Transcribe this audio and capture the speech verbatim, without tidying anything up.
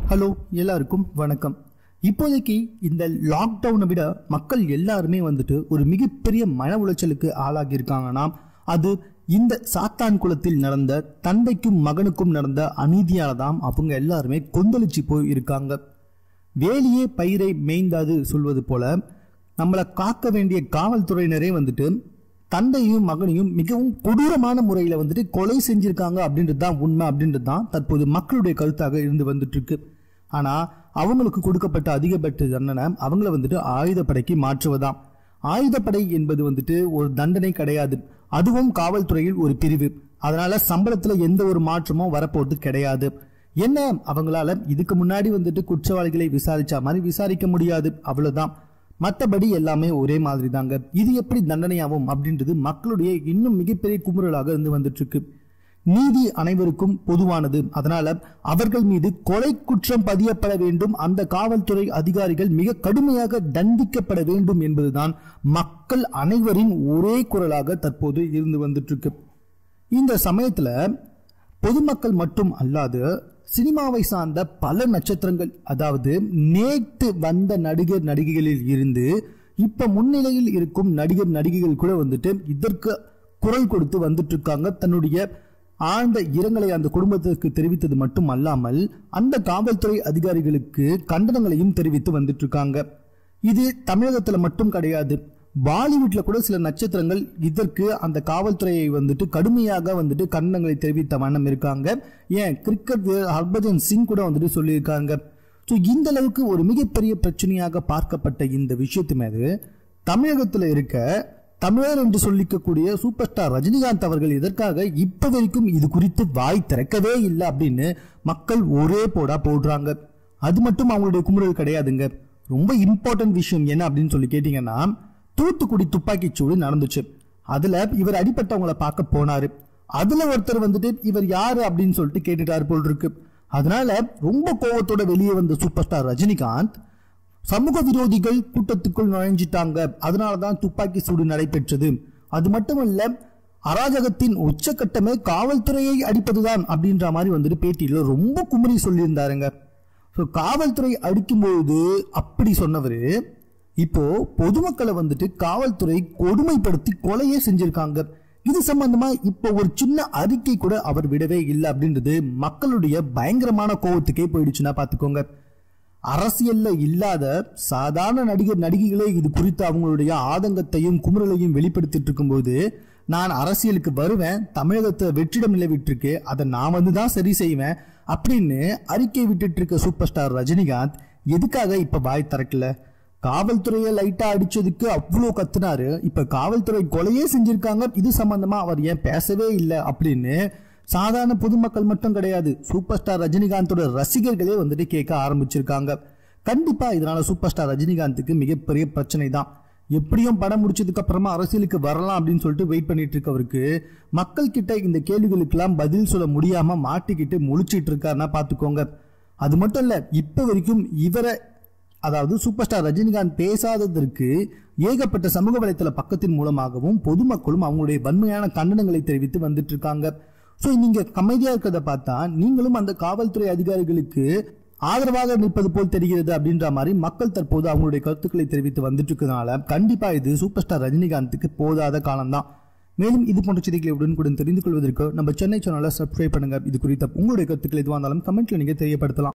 Hello எல்லாருக்கும் வணக்கம். இப்போதைக்கு இந்த லாக்டவுனை விட மக்கள் எல்லாருமே வந்துட்டு ஒரு மிகப்பெரிய மன உளைச்சலுக்கு ஆளாகி இருக்காங்கன்னா அது இந்த சாத்தான் குளத்தில் நடந்த தந்தைக்கும் மகனுக்கும் நடந்த அநீதியானதான். அவங்க எல்லாருமே கொந்தளிச்சு போய் இருக்காங்க. வேலியே பயிரை மேய்ந்தாது சொல்வது போல நம்மளை காக்க வேண்டிய காவல்துறையினரே வந்துட்டு தந்தையும் மகனையும் மிகவும் கொடூரமான முறையில வந்துட்டு கொலை செஞ்சிருக்காங்க அப்படின்றது தான் உண்மை அப்படின்றது தான் தற்போது மக்களுடைய கருத்தாக இருந்து வந்துட்டு இருக்கு. ஆனா அவங்களுக்கு கொடுக்கப்பட்ட அதிகபட்ச தண்டனை அவங்கள வந்துட்டு ஆயுதப்படைக்கு மாற்றுவதாம். ஆயுதப்படை என்பது வந்துட்டு ஒரு தண்டனை கிடையாது, அதுவும் காவல்துறையில் ஒரு பிரிவு. அதனால சம்பளத்துல எந்த ஒரு மாற்றமும் வரப்போறது கிடையாது. என்ன அவங்களால இதுக்கு முன்னாடி வந்துட்டு குற்றவாளிகளை விசாரிச்சா மாதிரி விசாரிக்க முடியாது, அவ்வளவுதான். மற்றபடி எல்லாமே ஒரே மாதிரி தாங்க. இது எப்படி தண்டனையாகும் அப்படின்றது மக்களுடைய இன்னும் மிகப்பெரிய குமுறலாக இருந்து வந்துட்டு இருக்கு. நீதி அனைவருக்கும் பொதுவானது, அதனால அவர்கள் மீது கொலை குற்றம் பதியப்பட வேண்டும், அந்த காவல்துறை அதிகாரிகள் மிக கடுமையாக தண்டிக்கப்பட வேண்டும் என்பதுதான் மக்கள் அனைவரின் ஒரே குரலாக தற்போது இருந்து வந்துட்டு இருக்கு. இந்த சமயத்துல பொதுமக்கள் மட்டும் அல்லாது சினிமாவை சார்ந்த பல நட்சத்திரங்கள், அதாவது நேற்று வந்த நடிகர் நடிகைகளில் இருந்து இப்ப முன்னிலையில் இருக்கும் நடிகர் நடிகைகள் கூட வந்துட்டு இதற்கு குரல் கொடுத்து வந்துட்டு இருக்காங்க. தன்னுடைய ஆழ்ந்த இரங்கலை அந்த குடும்பத்திற்கு தெரிவித்தது மட்டும் அல்லாமல் அந்த காவல்துறை அதிகாரிகளுக்கு கண்டனங்களையும் தெரிவித்து வந்துட்டு இருக்காங்க. இது தமிழகத்துல மட்டும் கிடையாது, பாலிவுட்ல கூட சில நட்சத்திரங்கள் இதற்கு அந்த காவல்துறையை வந்துட்டு கடுமையாக வந்துட்டு கண்டனங்களை தெரிவித்த வண்ணம் இருக்காங்க. ஏன் கிரிக்கெட் வீரர் ஹர்பஜன் சிங் கூட வந்துட்டு சொல்லியிருக்காங்க. ஸோ இந்த அளவுக்கு ஒரு மிகப்பெரிய பிரச்சனையாக பார்க்கப்பட்ட இந்த விஷயத்து மீது தமிழகத்தில் இருக்க தமிழர் என்று சொல்லிக்கக்கூடிய சூப்பர் ஸ்டார் ரஜினிகாந்த் அவர்கள் இதற்காக இப்ப வரைக்கும் இது குறித்து வாய் திறக்கவே இல்லை அப்படின்னு மக்கள் ஒரே போடா போடுறாங்க. அது மட்டும் அவங்களுடைய குமுறல் கிடையாதுங்க. ரொம்ப இம்பார்ட்டன்ட் விஷயம் என்ன அப்படின்னு சொல்லி கேட்டீங்கன்னா, தூத்துக்குடி துப்பாக்கி சூடு நடந்துச்சு. அதுல இவர் அடிப்பட்டவங்களை பார்க்க போனாரு. அதுல ஒருத்தர் வந்துட்டு இவர் யாரு அப்படின்னு சொல்லிட்டு கேட்டுட்டாரு போல் இருக்கு. அதனால ரொம்ப கோபத்தோட வெளியே வந்த சூப்பர் ஸ்டார் ரஜினிகாந்த் சமூக விரோதிகள் கூட்டத்துக்குள் நுழைஞ்சிட்டாங்க, அதனாலதான் துப்பாக்கி சூடு நடைபெற்றது, அது மட்டுமல்ல அராஜகத்தின் உச்சக்கட்டமே காவல்துறையை அடிப்பதுதான் அப்படின்ற மாதிரி வந்துட்டு பேட்டியில ரொம்ப குமரி சொல்லியிருந்தாருங்க. காவல்துறை அடிக்கும்போது அப்படி சொன்னவரு இப்போ பொதுமக்களை வந்துட்டு காவல்துறை கொடுமைப்படுத்தி கொலையே செஞ்சிருக்காங்க. இது சம்பந்தமா இப்போ ஒரு சின்ன அறிக்கை கூட அவர் விடவே இல்லை அப்படின்றது மக்களுடைய பயங்கரமான கோபத்துக்கே போயிடுச்சுன்னா பாத்துக்கோங்க. அரசியல்ல இல்லாத சாதாரண நடிகர் நடிகைகளே இது குறித்து அவங்களுடைய ஆதங்கத்தையும் குமுறலையும் வெளிப்படுத்திட்டு இருக்கும்போது நான் அரசியலுக்கு வருவேன், தமிழகத்தை வெற்றிடம் நிலவிட்டு அதை நான் வந்துதான் சரி செய்வேன் அப்படின்னு அறிக்கை விட்டுட்டு இருக்க சூப்பர் ஸ்டார் ரஜினிகாந்த் எதுக்காக இப்ப வாய் திறக்கல? காவல்துறையை லைட்டா அடிச்சதுக்கு அவ்வளோ கத்துனாரு, இப்ப காவல்துறை கொலையே செஞ்சிருக்காங்க, இது சம்பந்தமா அவர் ஏன் பேசவே இல்லை அப்படின்னு சாதாரண பொதுமக்கள் மட்டும் கிடையாது, சூப்பர் ஸ்டார் ரஜினிகாந்தோட ரசிகர்களே வந்துட்டு கேட்க ஆரம்பிச்சிருக்காங்க. கண்டிப்பா இதனால சூப்பர் ஸ்டார் ரஜினிகாந்துக்கு மிகப்பெரிய பிரச்சனை தான். எப்படியும் படம் முடிச்சதுக்கு அப்புறமா அரசியலுக்கு வரலாம் அப்படின்னு சொல்லிட்டு வெயிட் பண்ணிட்டு இருக்கவருக்கு மக்கள் கிட்ட இந்த கேள்விகளுக்கு எல்லாம் பதில் சொல்ல முடியாம மாட்டிக்கிட்டு முழிச்சிட்டு இருக்காருன்னா பாத்துக்கோங்க. அது மட்டும் இல்ல, இப்ப வரைக்கும் இவரை அதாவது சூப்பர் ஸ்டார் ரஜினிகாந்த் பேசாததற்கு ஏகப்பட்ட சமூக வலைத்தள பக்கத்தின் மூலமாகவும் பொதுமக்களும் அவங்களுடைய வன்மையான கண்டனங்களை தெரிவித்து வந்துட்டு இருக்காங்க. சோ நீங்க அமைதியா இருக்கிறத பார்த்தா நீங்களும் அந்த காவல்துறை அதிகாரிகளுக்கு ஆதரவாக நிற்பது போல் தெரிகிறது அப்படின்ற மாதிரி மக்கள் தற்போது அவங்களுடைய கருத்துக்களை தெரிவித்து வந்துட்டு இருக்கிறதுனால கண்டிப்பா இது சூப்பர் ஸ்டார் ரஜினிகாந்துக்கு போதாத காலம்தான். மேலும் இது போன்ற செய்திகளை உடனுக்குடன் தெரிந்து கொள்வதற்கு நம்ம சென்னை சேனலை சப்ஸ்கிரைப் பண்ணுங்க. இது குறித்த உங்களுடைய கருத்துக்கள் எதுவாக இருந்தாலும் கமெண்ட்ல நீங்க தெரியப்படுத்தலாம்.